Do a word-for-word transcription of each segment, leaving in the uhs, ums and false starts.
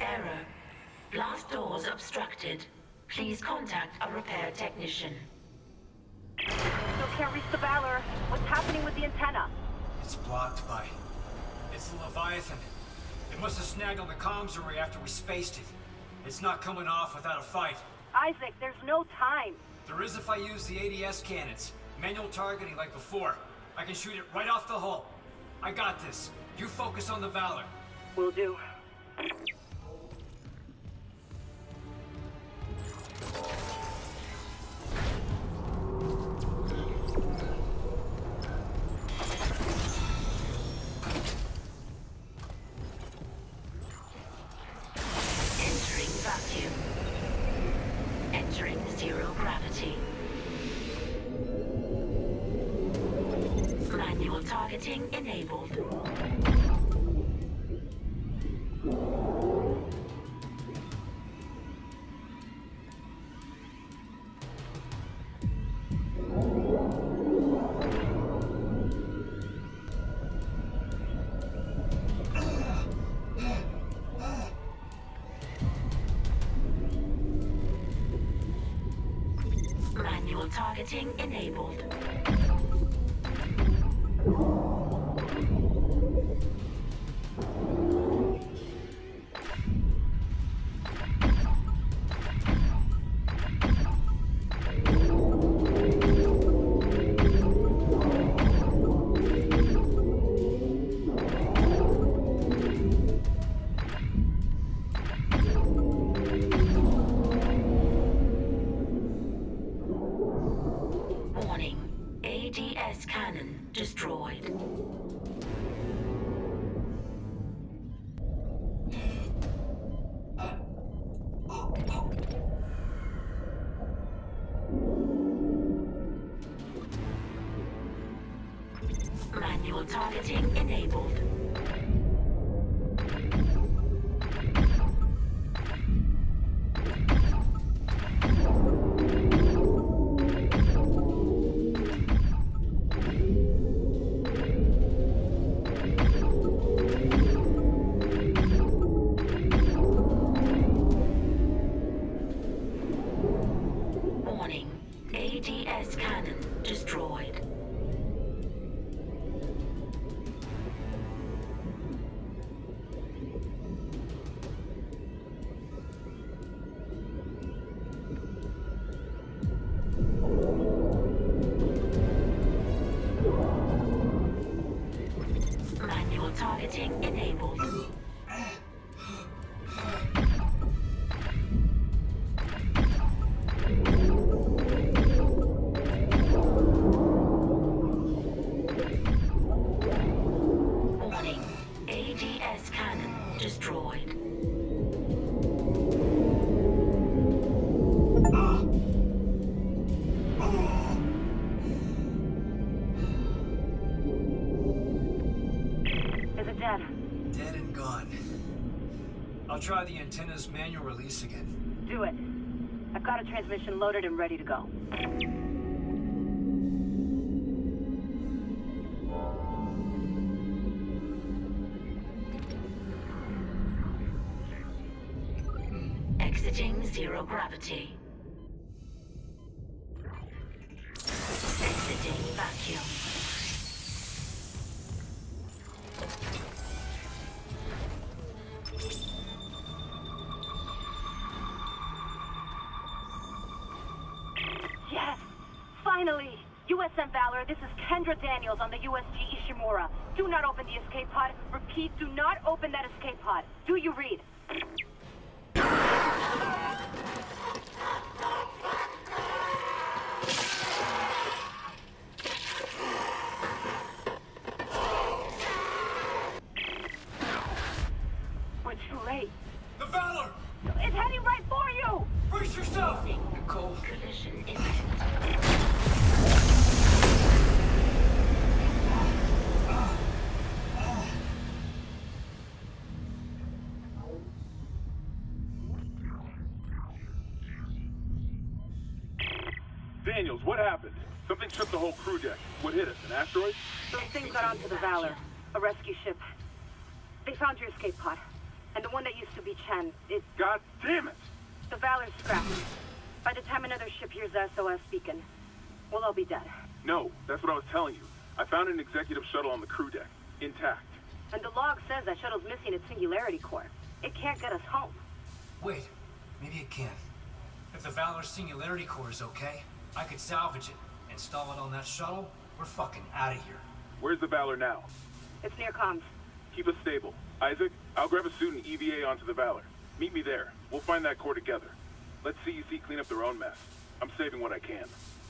Error. Blast doors obstructed. Please contact a repair technician. Still can't reach the Valor. What's happening with the antenna? It's blocked by... It's the Leviathan. It must have snagged on the comms array after we spaced it. It's not coming off without a fight. Isaac, there's no time. There is if I use the A D S cannons. Manual targeting like before. I can shoot it right off the hull. I got this. You focus on the Valor. Will do. Entering vacuum. Entering zero gravity. Manual targeting enabled. Manual targeting enabled. Warning. A D S cannon destroyed. Manual targeting enabled. Warning. A D S cannon destroyed. Manual targeting enabled. Warning. A D S cannon destroyed. Is it dead? Dead and gone. I'll try the antenna's manual release again. Do it. I've got a transmission loaded and ready to go. Exiting zero gravity. Exiting vacuum. Yes! Finally! U S M Valor, this is Kendra Daniels on the U S G Ishimura. Do not open the escape pod. Repeat, do not open that escape pod. Do you read? We're too late. The Valor! It's heading right for you! Brace yourself! Nicole. Collision imminent. Daniels, what happened? Something tripped the whole crew deck. What hit us? An asteroid? Those things got onto the Valor, a rescue ship. They found your escape pod, And the one that used to be Chen, it... God damn it! The Valor's scrapped. By the time another ship hears the S O S beacon, we'll all be dead. No, that's what I was telling you. I found an executive shuttle on the crew deck, intact. And the log says that shuttle's missing its singularity core. It can't get us home. Wait, maybe it can. If the Valor's singularity core is okay, I could salvage it, install it on that shuttle. We're fucking out of here. Where's the Valor now? It's near comms. Keep us stable. Isaac, I'll grab a suit and E V A onto the Valor. Meet me there. We'll find that core together. Let C E C clean up their own mess. I'm saving what I can.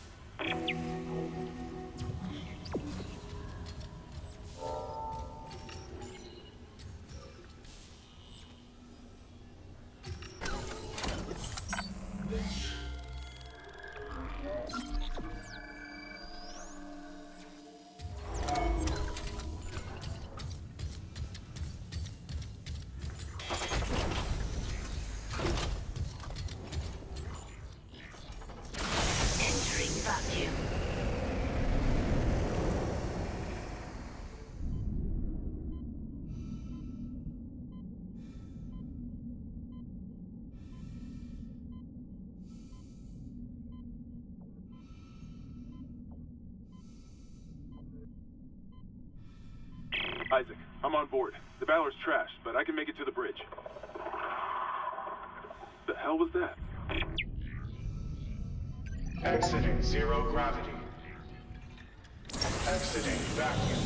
Isaac, I'm on board. The Valor's trashed, but I can make it to the bridge. The hell was that? Exiting zero gravity. Exiting vacuum.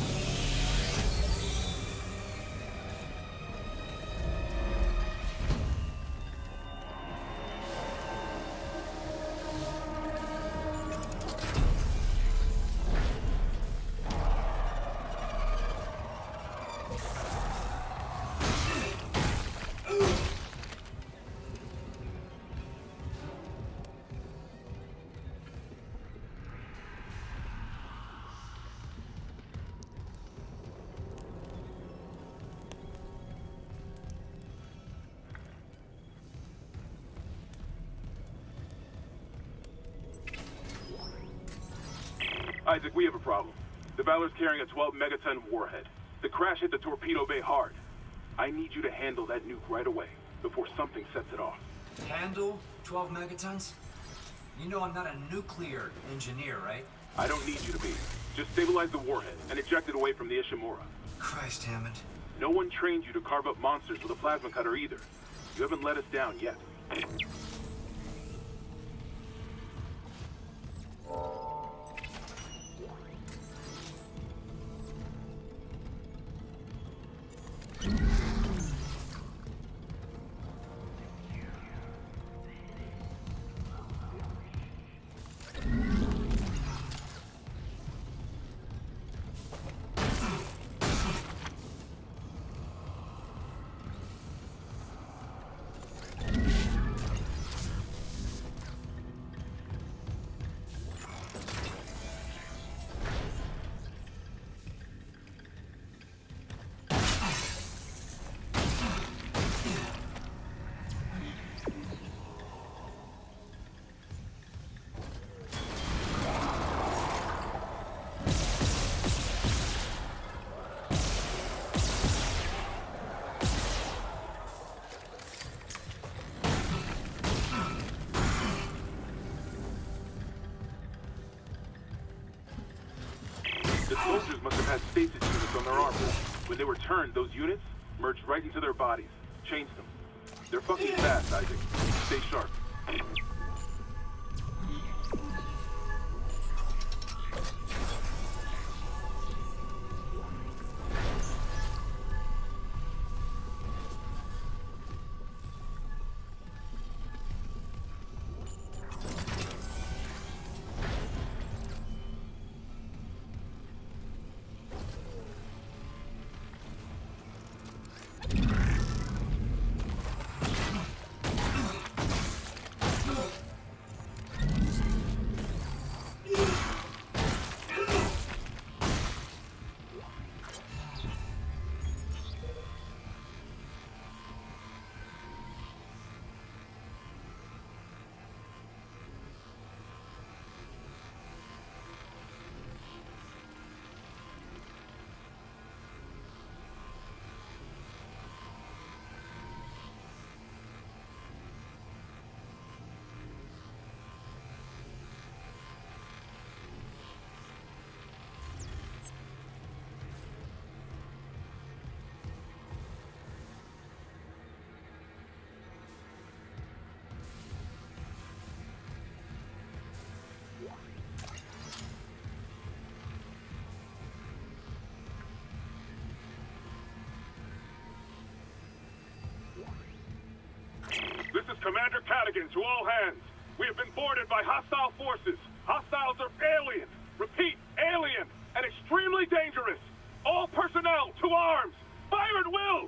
Isaac, we have a problem. The Valor's carrying a twelve megaton warhead. The crash hit the torpedo bay hard. I need you to handle that nuke right away, before something sets it off. Handle twelve megatons? You know I'm not a nuclear engineer, right? I don't need you to be. Just stabilize the warhead and eject it away from the Ishimura. Christ, Hammond. No one trained you to carve up monsters with a plasma cutter either. You haven't let us down yet. The soldiers must have had stasis units on their armor. When they were turned, those units merged right into their bodies, changed them. They're fucking fast, Isaac. Stay sharp. Commander Cadigan to all hands. We have been boarded by hostile forces. Hostiles are alien. Repeat, alien and extremely dangerous. All personnel to arms. Fire at will!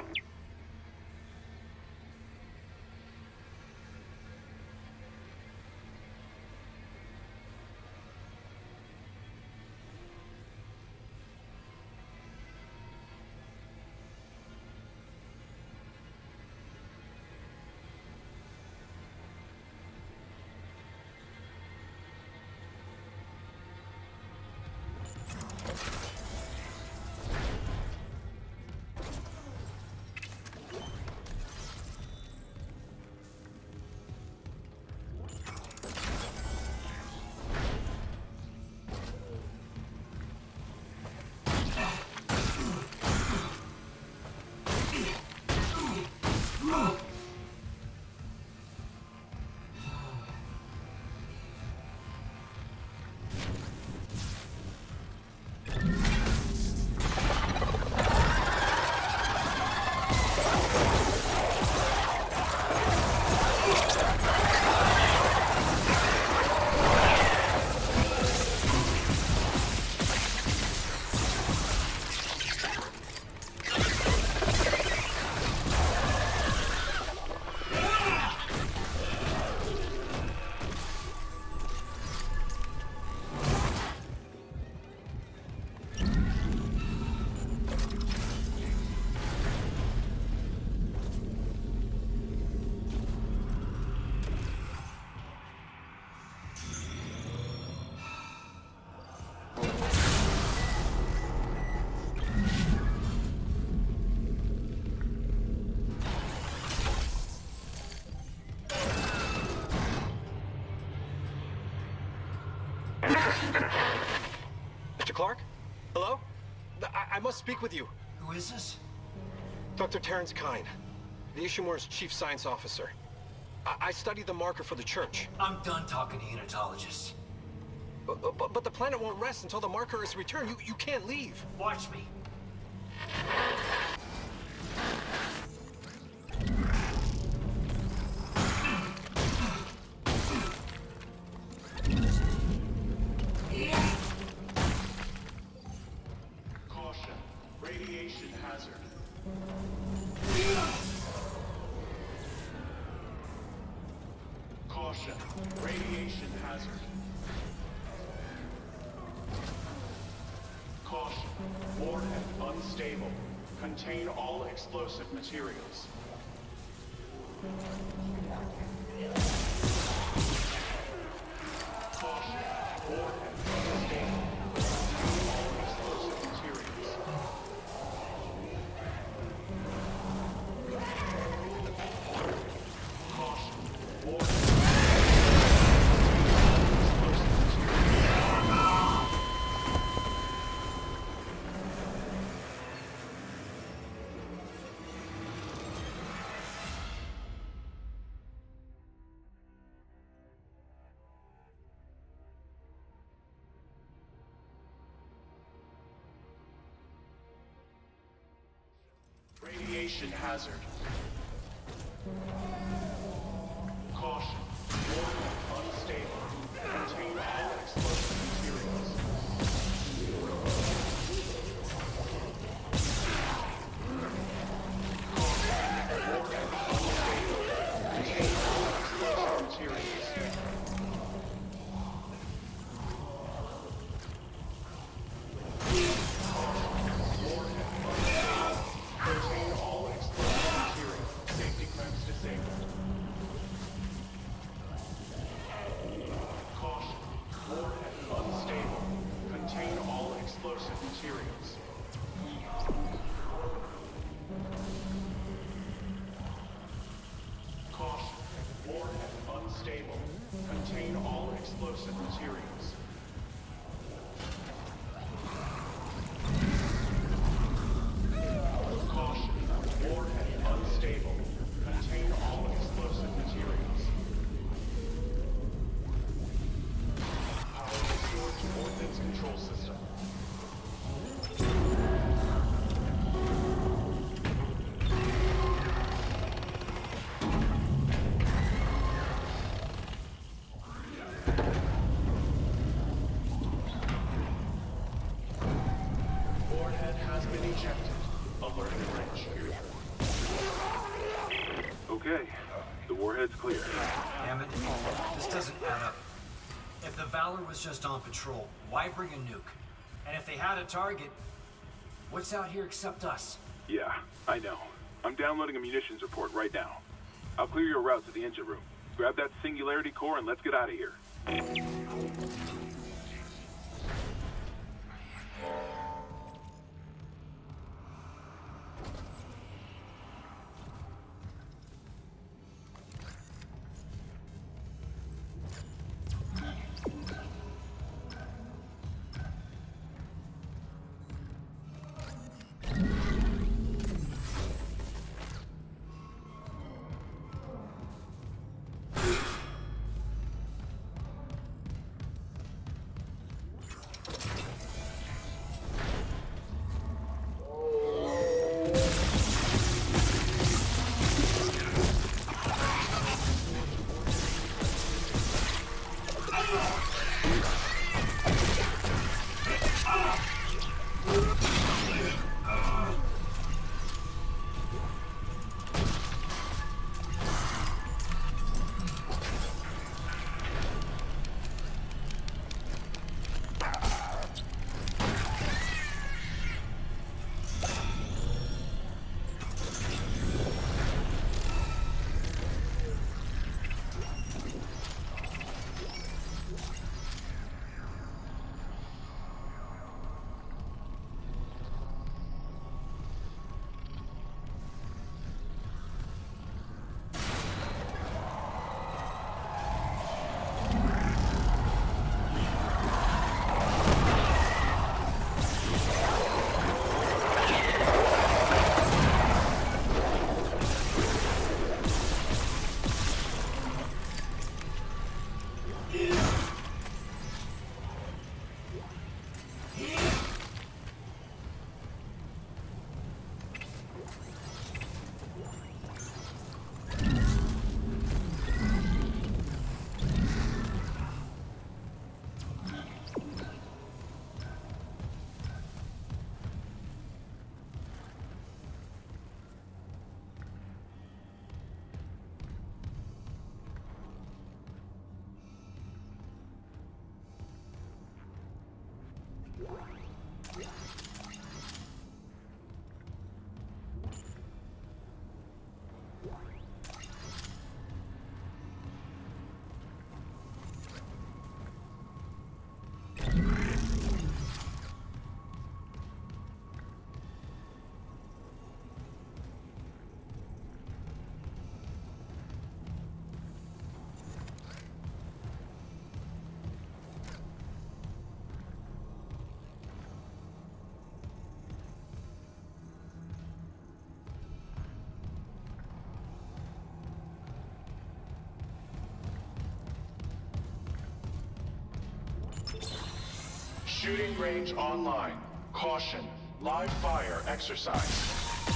Mister Clark? Hello? I, I must speak with you. Who is this? Doctor Terrence Kyne, the Ishimura's chief science officer. I, I studied the marker for the church. I'm done talking to unitologists. But, but, but the planet won't rest until the marker is returned. You, you can't leave. Watch me. Caution. Radiation hazard. Caution. Radiation hazard. Caution. Warhead unstable. Contain all explosive materials. Caution. Warhead unstable. Contain all explosive materials. Caution. Warhead. Radiation hazard. Caution. Warhead unstable. Contain all explosive materials. Caution. Warhead unstable. Contain all explosive materials. Contain all explosive material. Safety clamps disabled. Caution. Warhead unstable. Contain all explosive materials. Caution. Warhead unstable. Contain all explosive materials. Caution. Warhead unstable. Contain all explosive materials. Power restored to Ordnance Control System. Okay, the warhead's clear. Damn it. This doesn't add up. If the Valor was just on patrol, why bring a nuke? And if they had a target, what's out here except us? Yeah, I know. I'm downloading a munitions report right now. I'll clear your route to the engine room. Grab that Singularity core and let's get out of here. Shooting range online. Caution. Live fire exercise.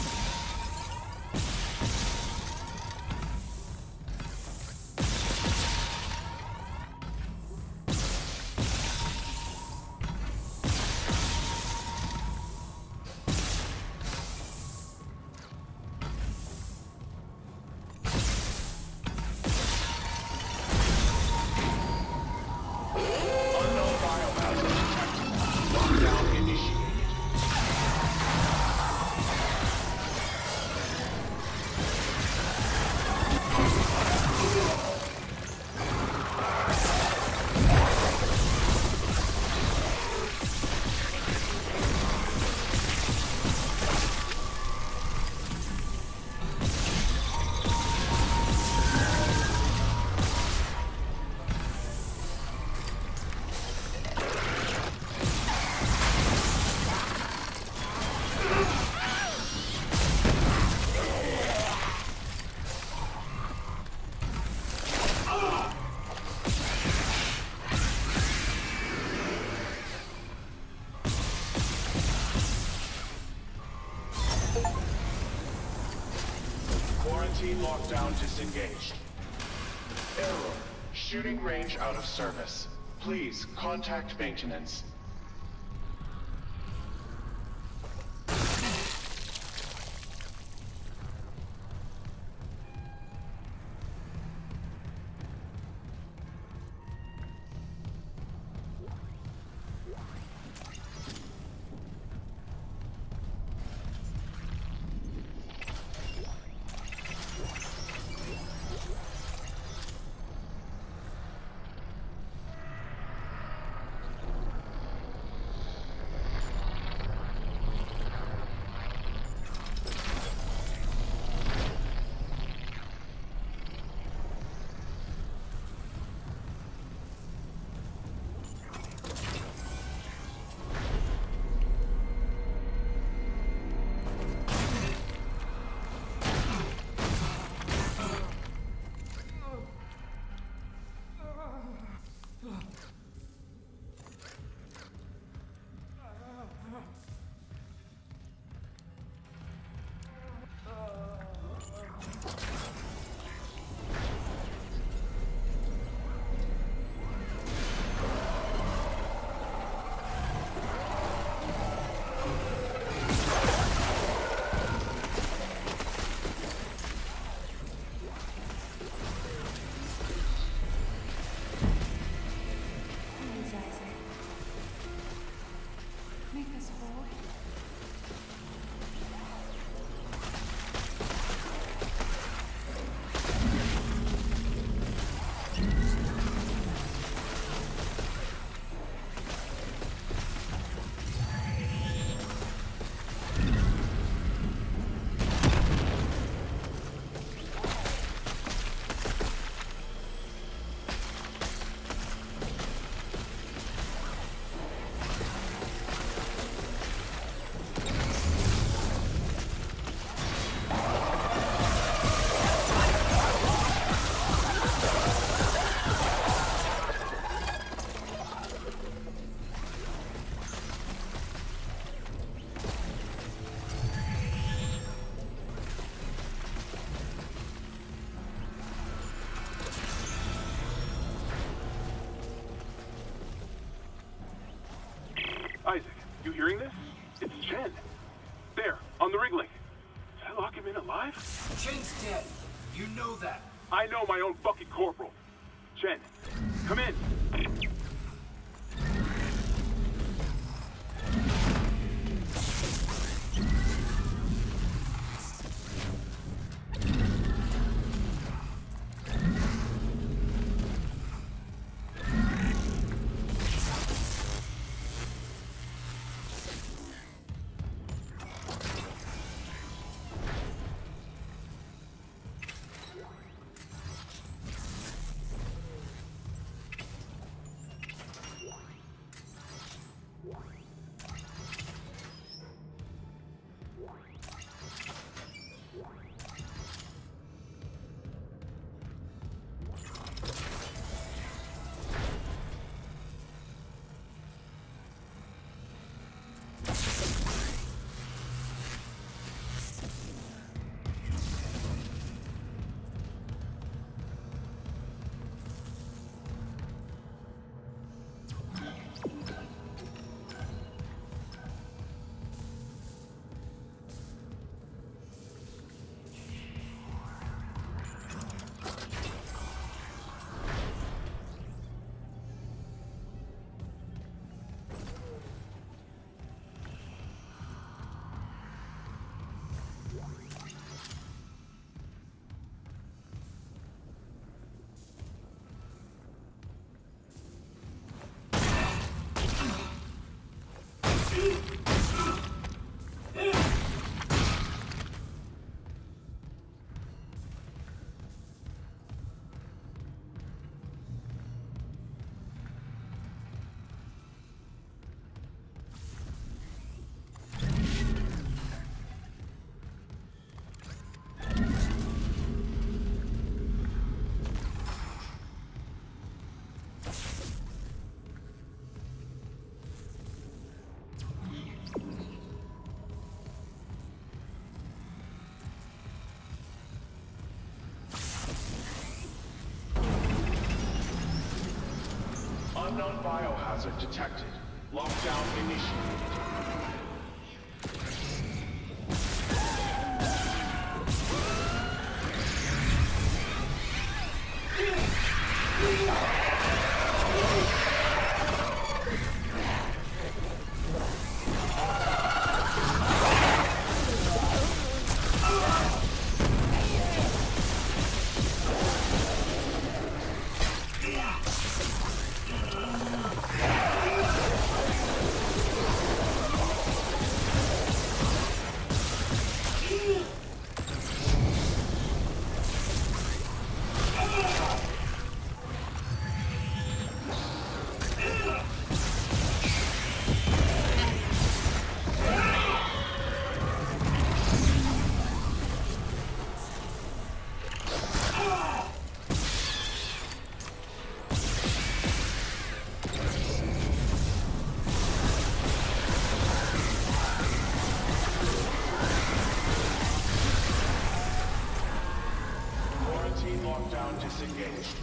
Lockdown disengaged. Error. Shooting range out of service. Please contact maintenance. You hearing this? It's Chen. There, on the rig link. Did I lock him in alive? Chen's dead. You know that. I know my own fucking corporal. Chen, come in. Unknown biohazard detected. Lockdown initiated. Lockdown disengaged.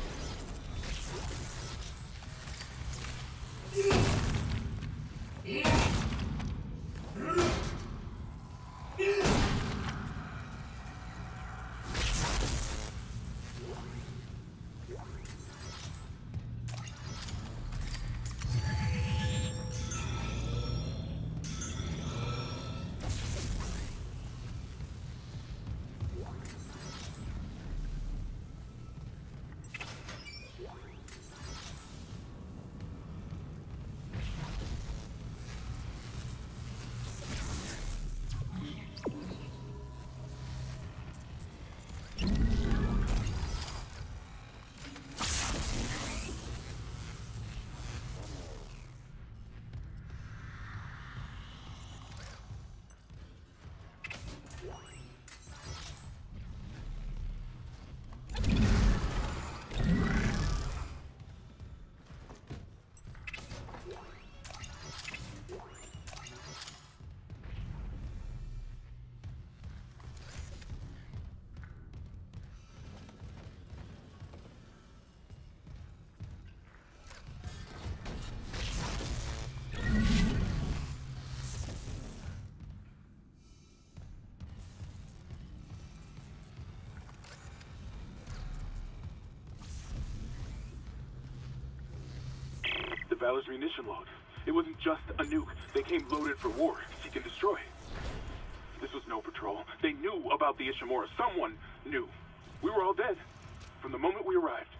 Valor's munition log. It wasn't just a nuke. They came loaded for war, seek and destroy. This was no patrol. They knew about the Ishimura. Someone knew. We were all dead from the moment we arrived.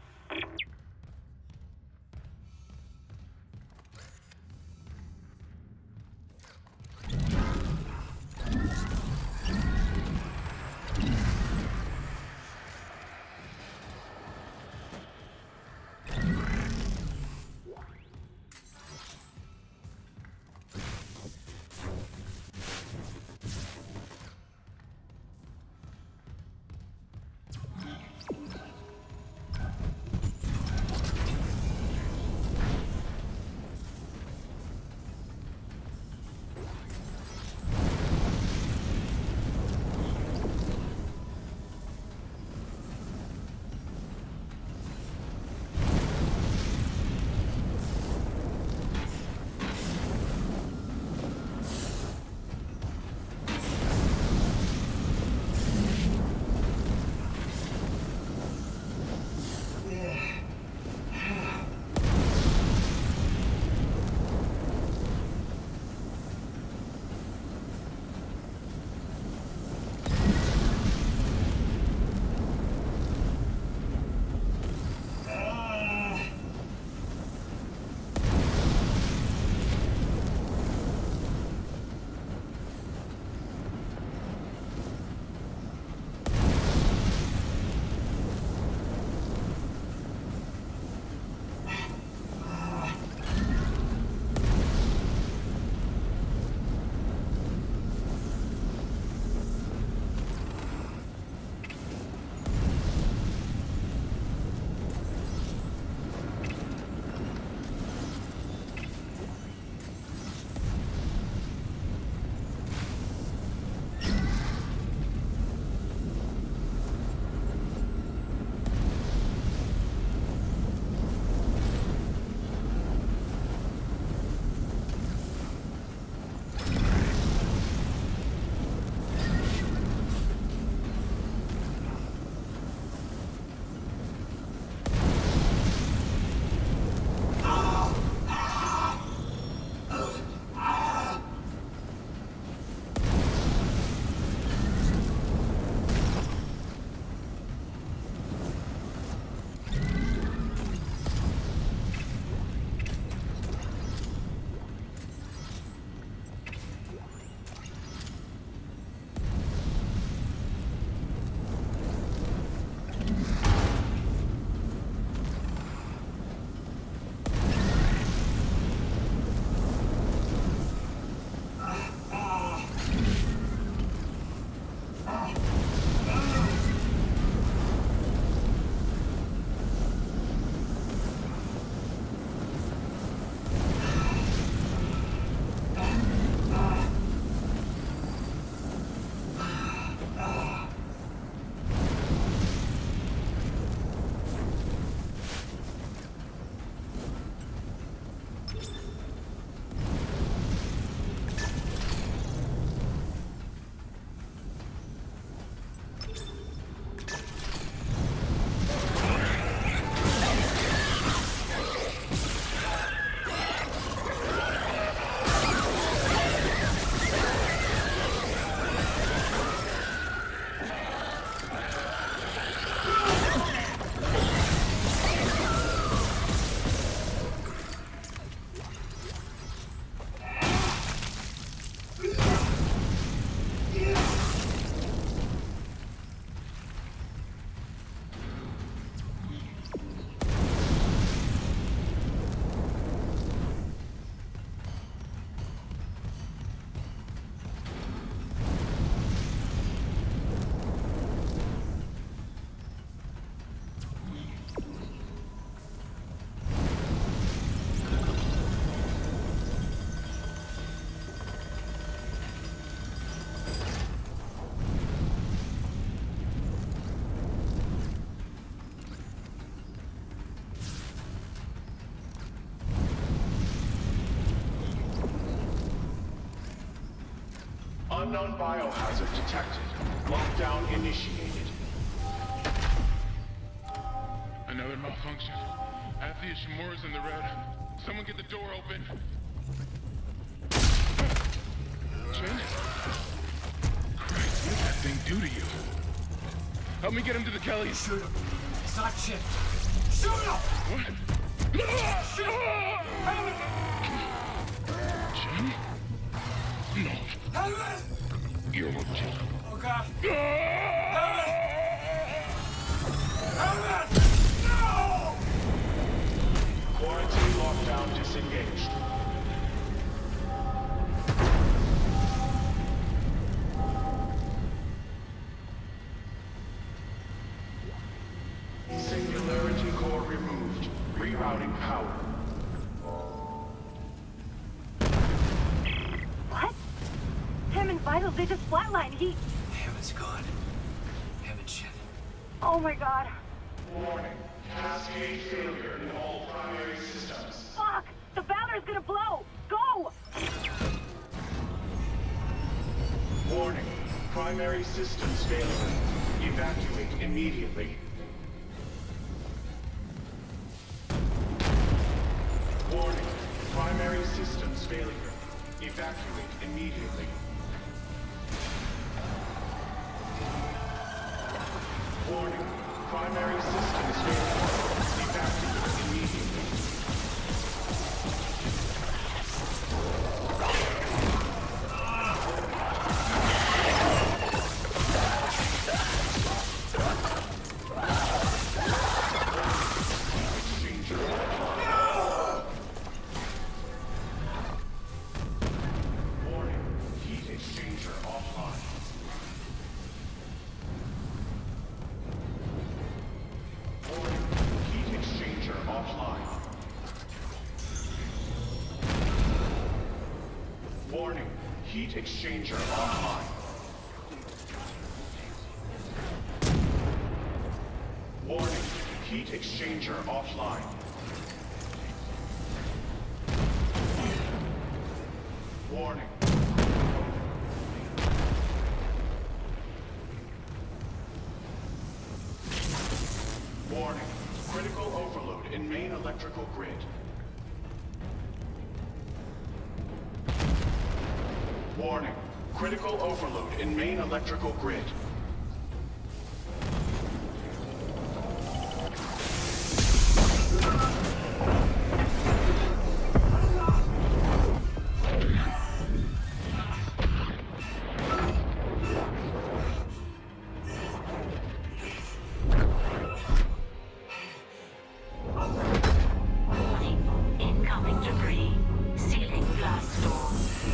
Unknown biohazard detected. Lockdown initiated. Another malfunction. Half the Ishimura's in the red. Someone get the door open. Chen? Christ, what did that thing do to you? Help me get him to the Kellys. Shoot him. It's not shit. Shoot him! What? Shoot him! Chen? No. Helmet! You're what, Chen? Oh, God. Helmet! Helmet! No! Quarantine lockdown disengaged. Singularity core removed. Rerouting power. What? Him and Vitals, they just flatlined. He... Hammond's gone. Hammond shit. Oh my god. Warning. Cascade failure in all primary systems. Fuck! The Valor's gonna blow! Go! Warning. Primary systems failure. Evacuate immediately. Warning. Primary systems failure. Evacuate immediately. Warning. Primary systems failure. Evacuate immediately. Warning. Heat exchanger offline. Warning. Heat exchanger offline. Warning. Heat exchanger offline. Warning. Heat exchanger offline. Warning. Warning. Critical overload in main electrical grid. Warning. Critical overload in main electrical grid. Warning. Incoming debris. Sealing blast door.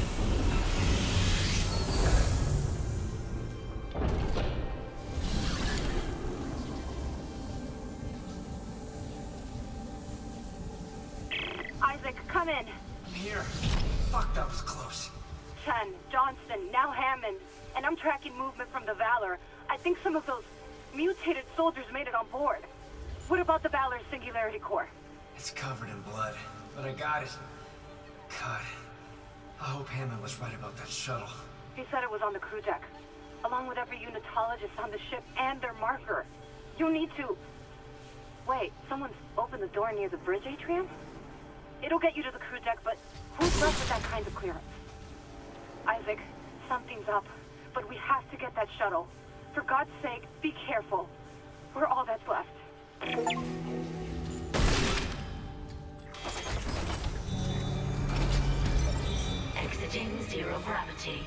Isaac, come in. I'm here. Fuck, that was close. Chen, Johnston, now Hammond. And I'm tracking movement from the Valor. I think some of those mutated soldiers made it on board. What about the Valor's Singularity Core? It's covered in blood, but I got it. God, I hope Hammond was right about that shuttle. He said it was on the crew deck, along with every unitologist on the ship and their marker. You need to... Wait, someone's opened the door near the bridge atrium? It'll get you to the crew deck, but who's left with that kind of clearance? Isaac, something's up, but we have to get that shuttle. For God's sake, be careful. We're all that's left. Exiting zero gravity.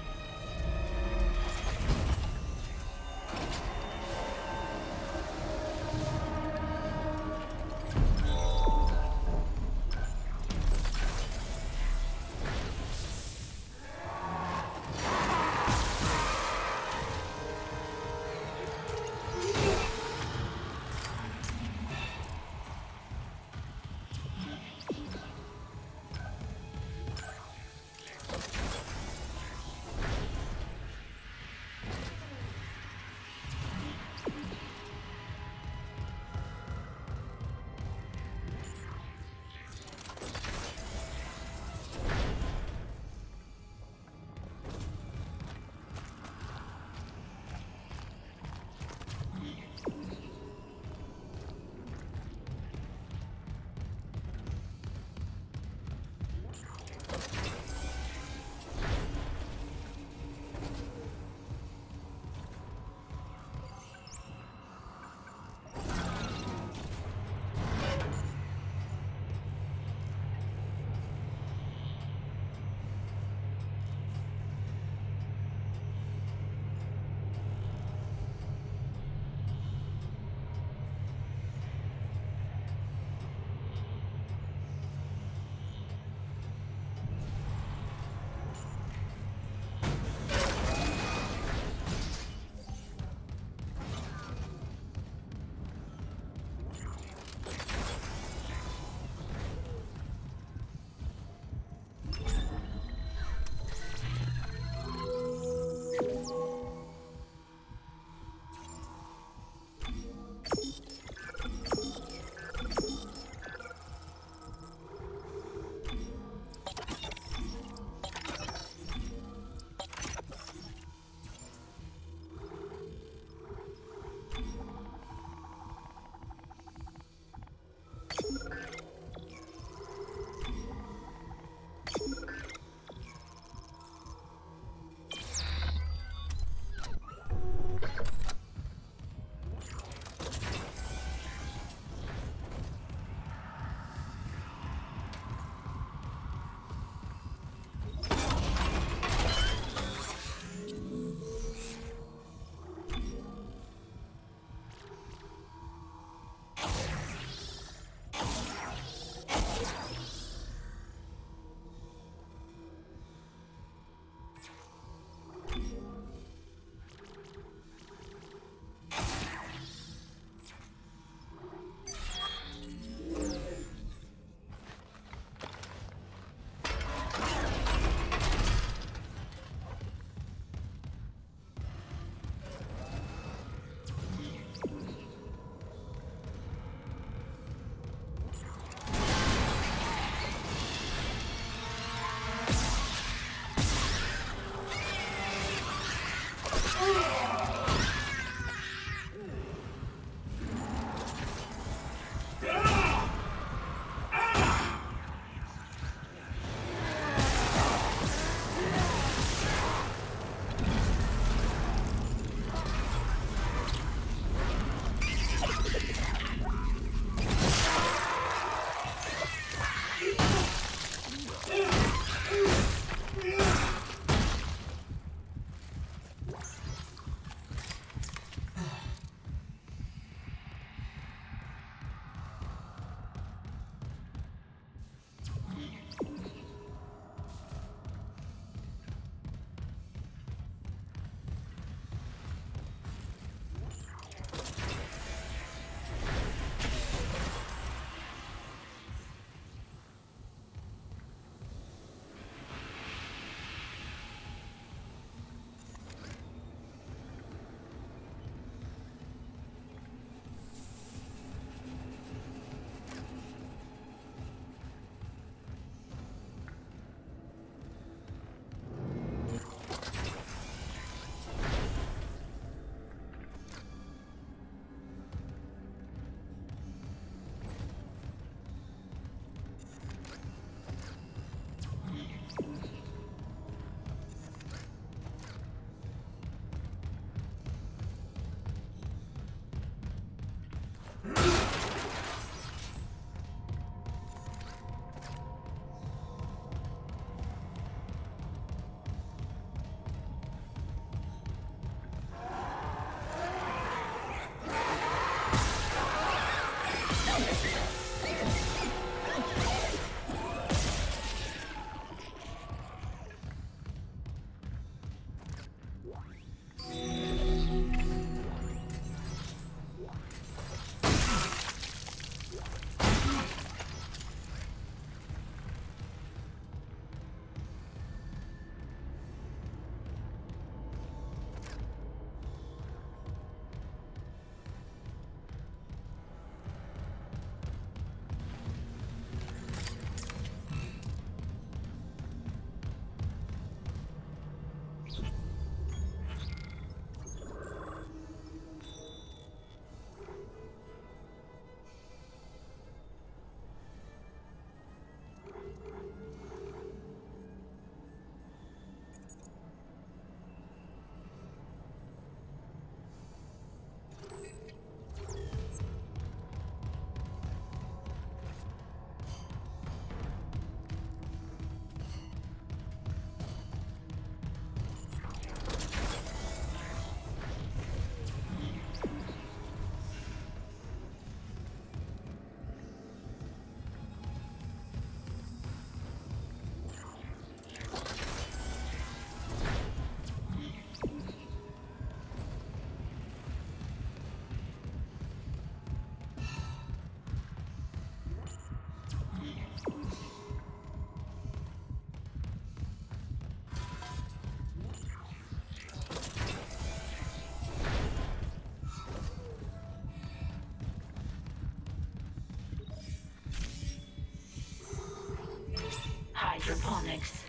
hydroponics.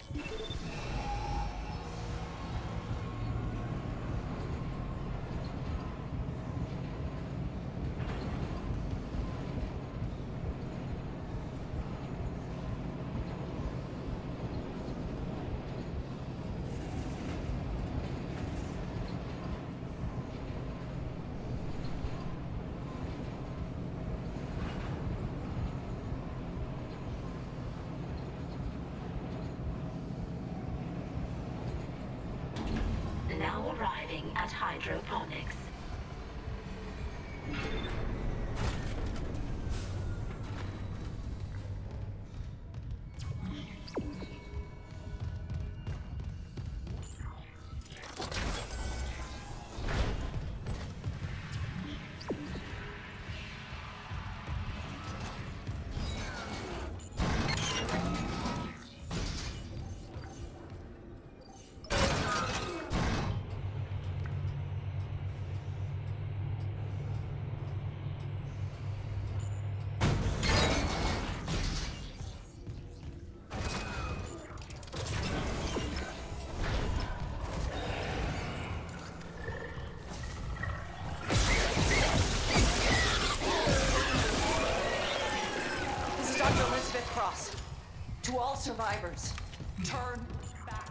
Now arriving at hydroponics. Cross. To all survivors, turn back.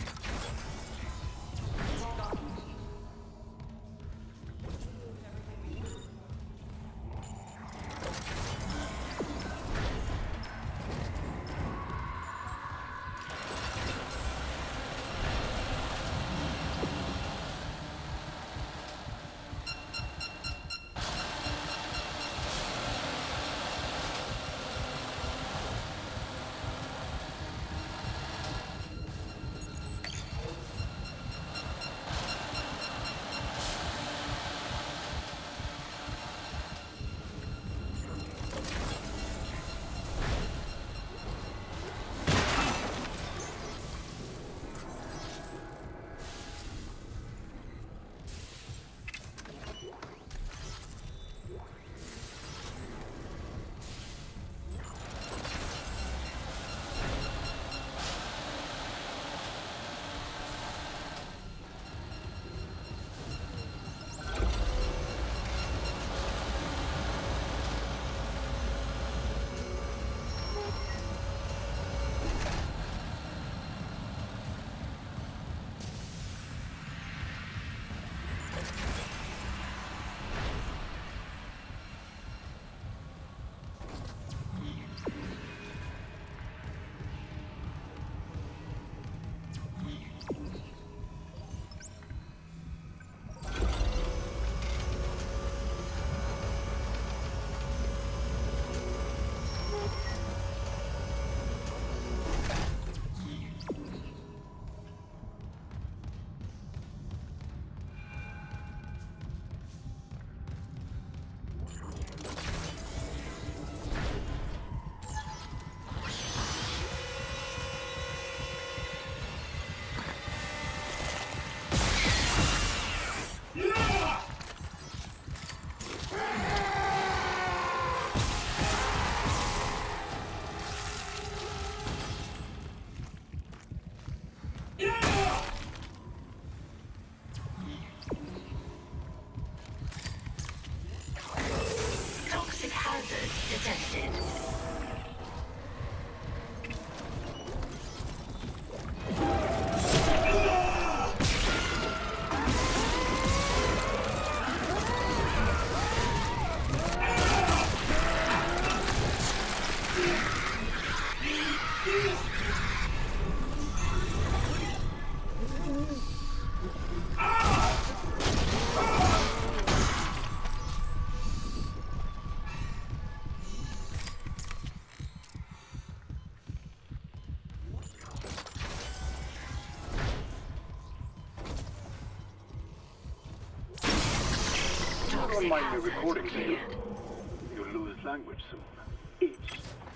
Don't mind me recording to you. You'll lose language soon. It's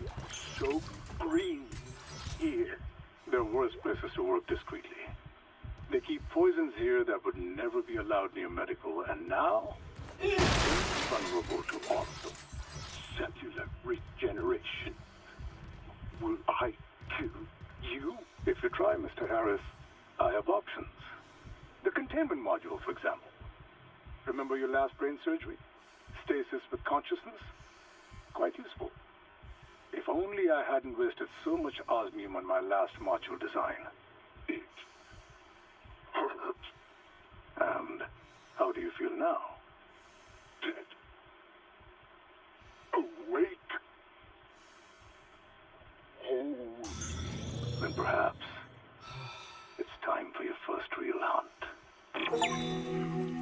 so green here. There are worse places to work discreetly. They keep poisons here that would never be allowed near medical, and now it's vulnerable to awesome cellular regeneration. Will I kill try, Mister Harris. I have options. The containment module, for example. Remember your last brain surgery? Stasis with consciousness? Quite useful. If only I hadn't wasted so much osmium on my last module design. It hurt. And how do you feel now? Dead. Awake. Whole. Then perhaps it's time for your first real hunt.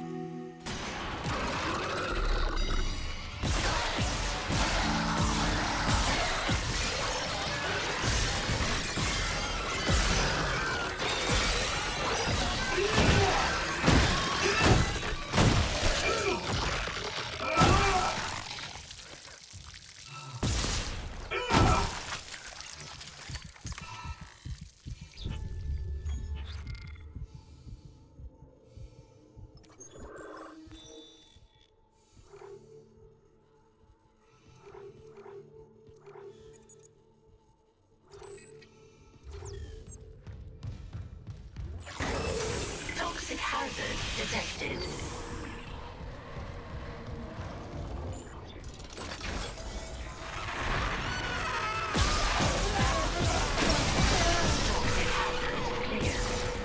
Toxic hazard detected. Toxic hazard clear.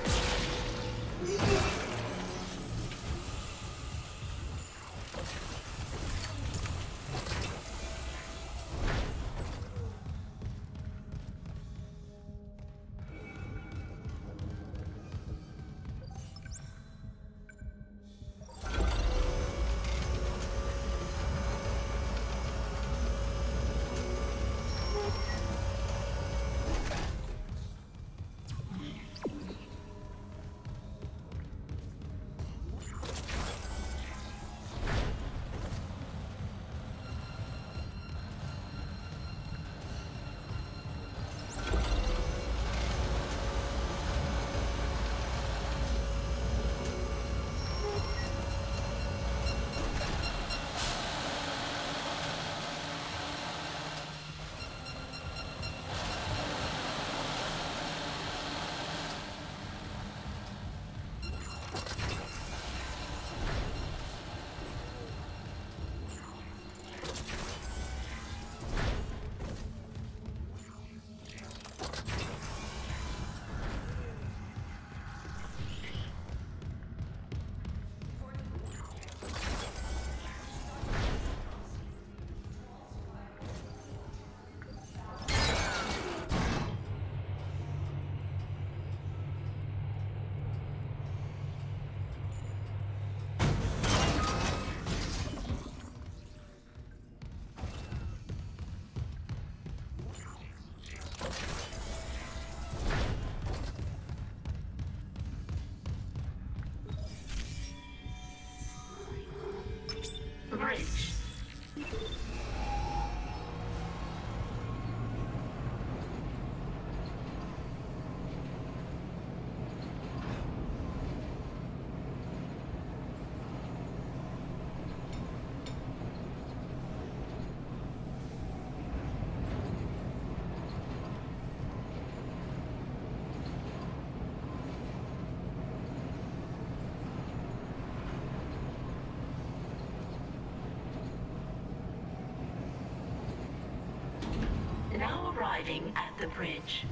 Bridge. Now arriving at the bridge.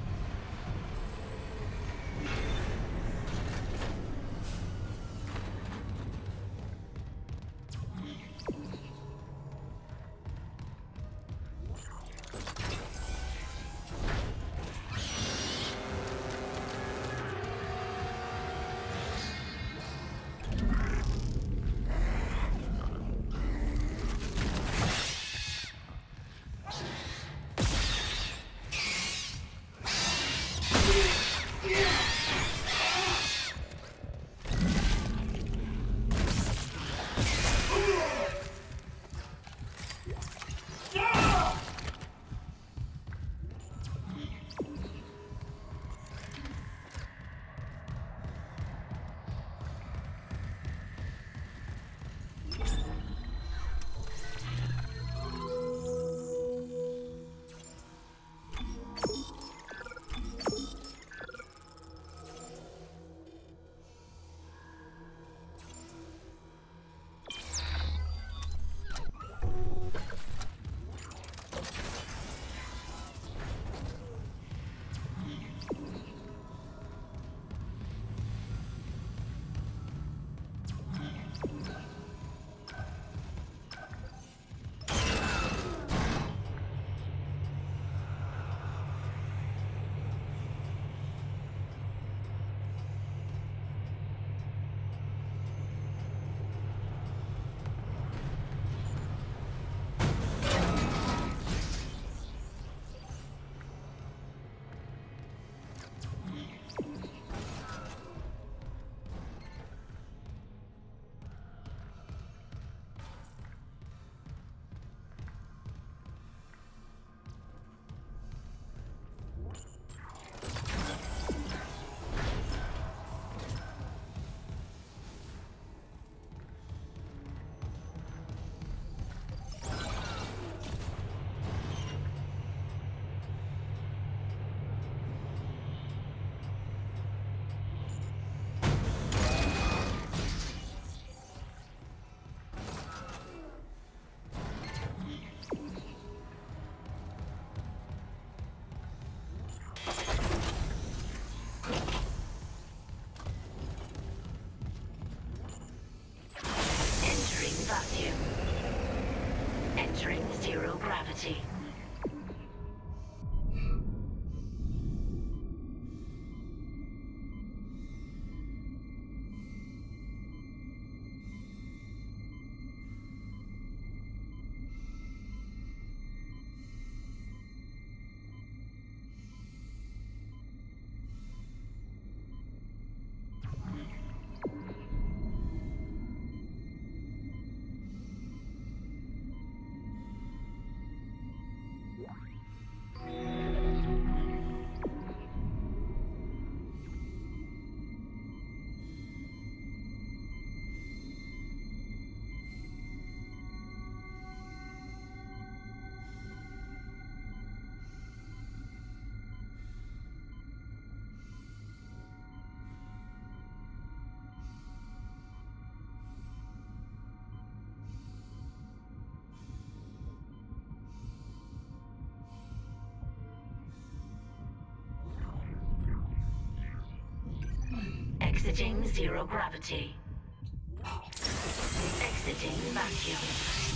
gravity. Exiting zero gravity. Exiting vacuum.